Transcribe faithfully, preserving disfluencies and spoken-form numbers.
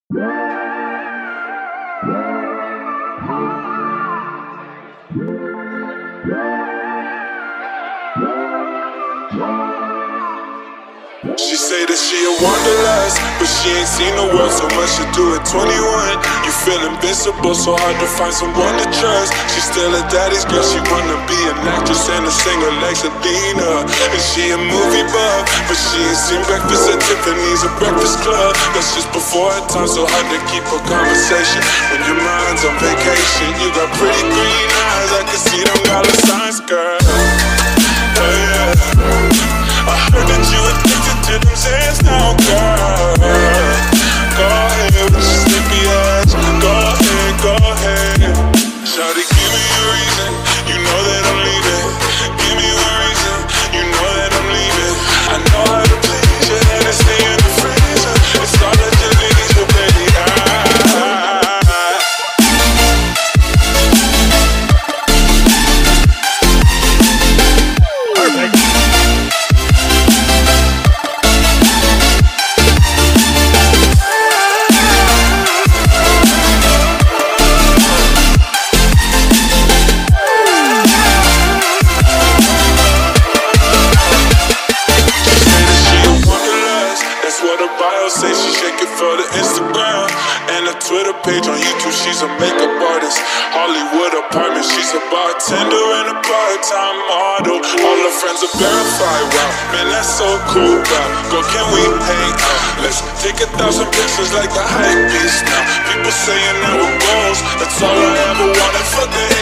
She say that she a wanderlust, but she ain't seen the world so much to do at twenty-one. You feel invincible, so hard to find someone to trust. She still a daddy's girl, she wanna be an actress and a singer like Selena. And she a movie buff, but she ain't seen Breakfast at Tiffany's or Breakfast Club. That's just before her time, so hard to keep a conversation when your mind's on vacation. You got pretty green eyes, I can see them dollar signs, girl. Oh yeah, I heard that you addicted to them Zans now, girl. Go ahead with your sleepy ass. Go ahead, go ahead. Shawty, give me a reason. You know that I'm leaving. Give me a reason. You know that I'm leaving. I know how to please you, and it's stay in the freezer. It's all that you need, so baby, say she shake it for the Instagram and a Twitter page on YouTube. She's a makeup artist, Hollywood apartment. She's a bartender and a part-time model. All her friends are verified. Wow, man, that's so cool. Wow, girl, can we hang out? Let's take a thousand pictures like the hype beast now. People saying that we're goals. That's all I ever wanted. Fuck the